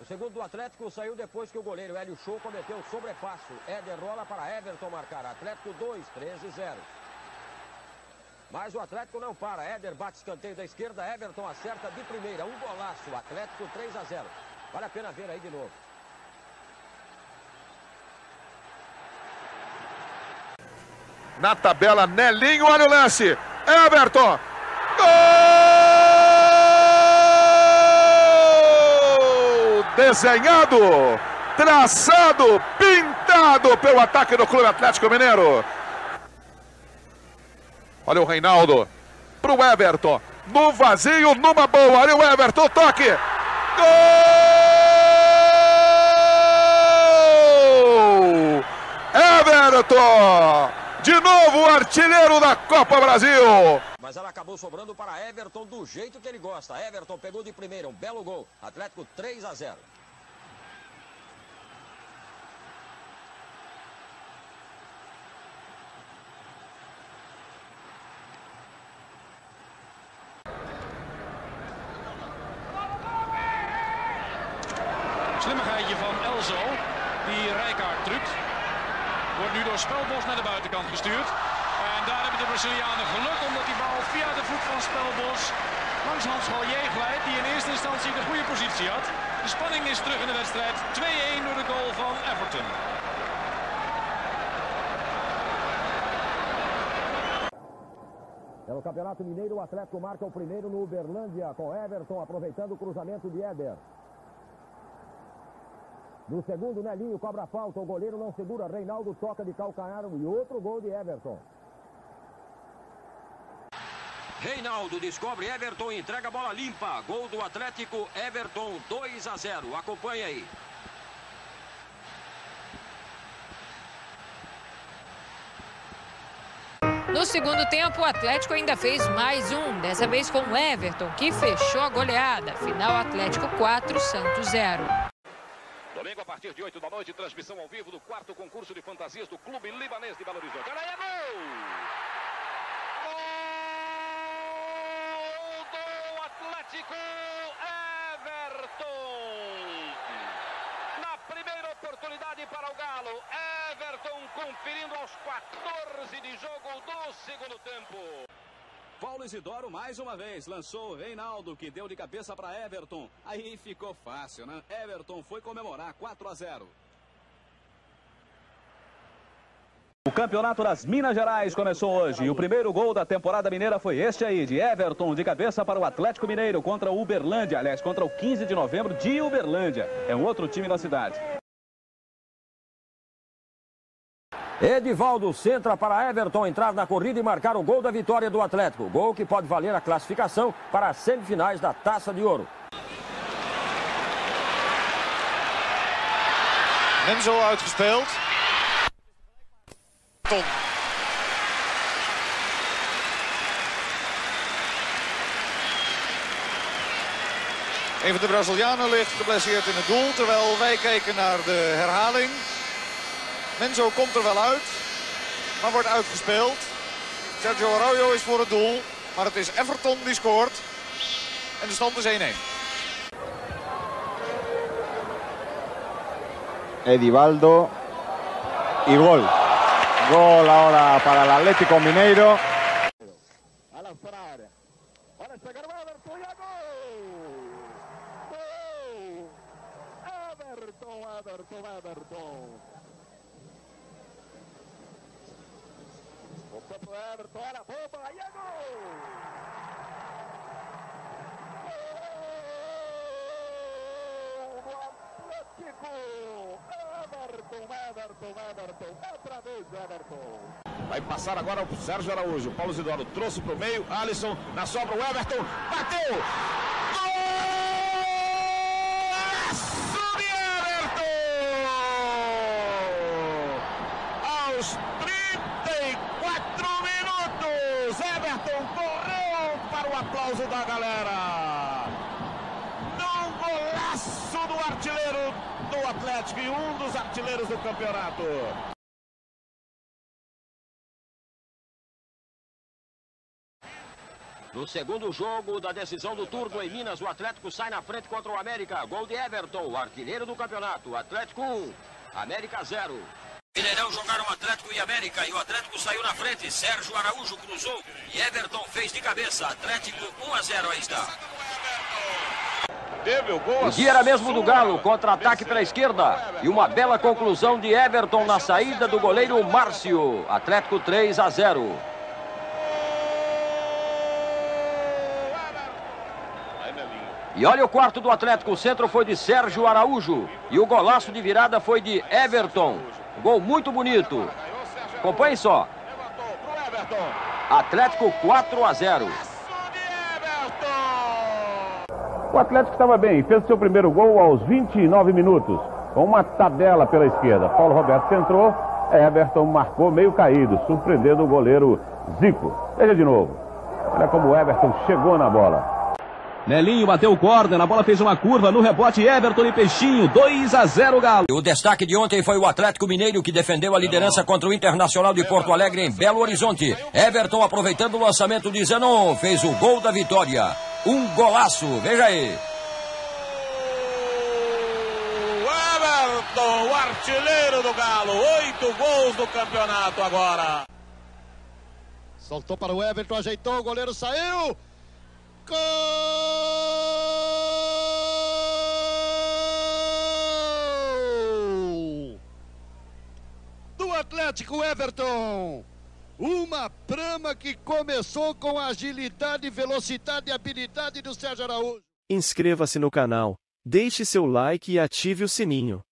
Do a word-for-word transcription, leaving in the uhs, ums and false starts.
segundo do Atlético saiu depois que o goleiro Hélio Show cometeu sobrepasso. Éder rola para Everton marcar. Atlético dois, treze a zero. Mas o Atlético não para. Éder bate escanteio da esquerda. Everton acerta de primeira. Um golaço. Atlético três a zero. Vale a pena ver aí de novo. Na tabela, Nelinho, olha o lance. Everton. Gol! Desenhado, traçado, pintado pelo ataque do Clube Atlético Mineiro. Olha o Reinaldo. Pro Everton. No vazio, numa boa. Olha o Everton, toque. Gol! Everton! De novo o artilheiro da Copa Brasil. Mas ela acabou sobrando para Everton do jeito que ele gosta. Everton pegou de primeira, um belo gol. Atlético três a zero. Slimmigheidje van Elzo, die Rijkaard drukt. Wordt nu door Spelbos naar de buitenkant gestuurd. En daar hebben de Brazilianen geluk, omdat die bal via de voet van Spelbos langs Hans Gallier glijdt, die in eerste instantie de goede positie had. De spanning is terug in de wedstrijd. twee-een door de goal van Everton. Pelo Campeonato Mineiro, o Atlético marca o primeiro no Uberlândia, com Everton aproveitando o cruzamento de Éder. No segundo, Nelinho cobra a falta, o goleiro não segura, Reinaldo toca de calcanhar e outro gol de Everton. Reinaldo descobre Everton e entrega a bola limpa. Gol do Atlético, Everton dois a zero. Acompanhe aí. No segundo tempo, o Atlético ainda fez mais um, dessa vez com o Everton, que fechou a goleada. Final Atlético quatro, Santos zero. Domingo, a partir de oito da noite, transmissão ao vivo do quarto concurso de fantasias do Clube Libanês de Belo Horizonte. Olha aí, é gol! Gol do Atlético, Everton! Na primeira oportunidade para o Galo, Everton conferindo aos quatorze de jogo do segundo tempo. Paulo Isidoro mais uma vez lançou o Reinaldo, que deu de cabeça para Everton. Aí ficou fácil, né? Everton foi comemorar quatro a zero. O Campeonato das Minas Gerais começou hoje e o primeiro gol da temporada mineira foi este aí, de Everton, de cabeça para o Atlético Mineiro contra o Uberlândia, aliás, contra o quinze de novembro de Uberlândia. É um outro time da cidade. Edivaldo centra para Everton entrar na corrida e marcar o gol da vitória do Atlético. Gol que pode valer a classificação para as semifinais da Taça de Ouro. Menzo uitgespeeld. Tom. Een van de Brazilianen ligt geblesseerd in het doel, terwijl wij kijken naar de herhaling. Menzo komt er wel uit, maar wordt uitgespeeld. Sergio Arroyo is voor het doel, maar het is Everton die scoort. En de stand is één-één. Edivaldo y gol. Gol ahora para el Atlético Mineiro. A lançar a área. Olha, chegaram o Everton e a gol! Gol! Everton, Everton, Everton. Voltou pro Everton, olha a bomba, e é gol! Gol do Atlético! Everton, Everton, Everton, outra vez Everton. Vai passar agora o Sérgio Araújo. Paulo Isidoro trouxe para o meio. Alisson na sobra. O Everton bateu. Gol de Everton! Aos trinta e quatro minutos, Everton correu para o aplauso da galera. Num golaço do artilheiro do Atlético e um dos artilheiros do campeonato. No segundo jogo da decisão do turno em Minas, o Atlético sai na frente contra o América. Gol de Everton, o artilheiro do campeonato. Atlético um, América zero. Mineirão jogaram Atlético e América e o Atlético saiu na frente. Sérgio Araújo cruzou e Everton fez de cabeça. Atlético um a zero, aí está. Teve o gol. O dia era mesmo do Galo, contra-ataque pela esquerda. E uma bela conclusão de Everton na saída do goleiro Márcio. Atlético três a zero. E olha o quarto do Atlético, o centro foi de Sérgio Araújo. E o golaço de virada foi de Everton. Gol muito bonito. Acompanhe só. Atlético quatro a zero. O Atlético estava bem, fez seu primeiro gol aos vinte e nove minutos, com uma tabela pela esquerda. Paulo Roberto centrou, Everton marcou meio caído, surpreendendo o goleiro Zico. Veja de novo. Olha como o Everton chegou na bola. Nelinho bateu o corner, a bola fez uma curva no rebote, Everton e Peixinho, dois a zero Galo. O destaque de ontem foi o Atlético Mineiro, que defendeu a liderança contra o Internacional de Porto Alegre em Belo Horizonte. Everton, aproveitando o lançamento de Zenon, fez o gol da vitória. Um golaço, veja aí. O Everton, o artilheiro do Galo, oito gols no campeonato agora. Soltou para o Everton, ajeitou, o goleiro saiu. Gol do Atlético, Everton. Uma trama que começou com a agilidade, velocidade e habilidade do Sérgio Araújo. Inscreva-se no canal, deixe seu like e ative o sininho.